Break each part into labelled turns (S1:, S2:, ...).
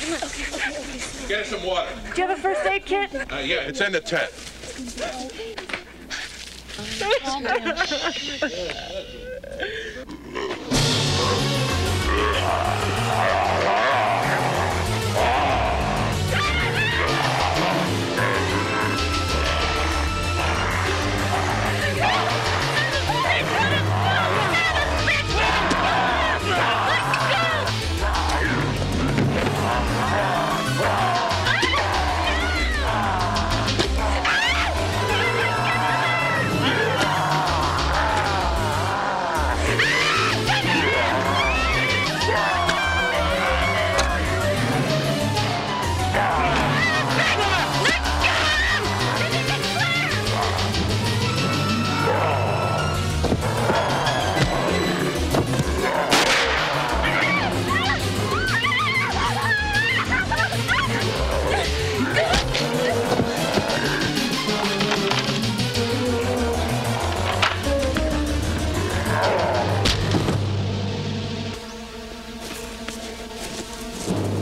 S1: Get her some water.
S2: Do you have a first aid kit?
S1: Yeah, it's in the tent.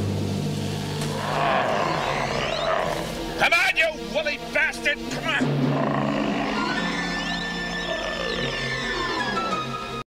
S3: Come on, you woolly bastard! Come on!